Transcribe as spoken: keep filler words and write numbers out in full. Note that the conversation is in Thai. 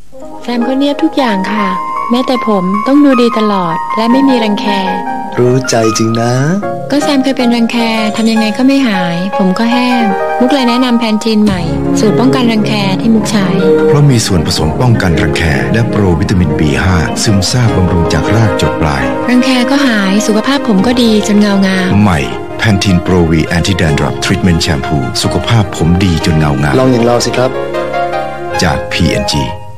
แซมเขาเนียบทุกอย่างค่ะแม้แต่ผมต้องดูดีตลอดและไม่มีรังแครู้ใจจริงนะก็แซมเคยเป็นรังแคทำยังไงก็ไม่หายผมก็แห้งมุกเลยแนะนำแพนทีนใหม่สูตรป้องกันรังแคที่มุกใช้เพราะมีส่วนผสมป้องกันรังแคและโปรวิตามิน บี ห้า ซึมซาบบำรุงจากรากจดปลายรังแคก็หายสุขภาพผมก็ดีจนเงางามใหม่แพนทีนโปรวีแอนตี้แดนดรอปทรีทเมนต์แชมพูสุขภาพผมดีจนเงางามลองอย่างเราสิครับจาก พี เอ็น จี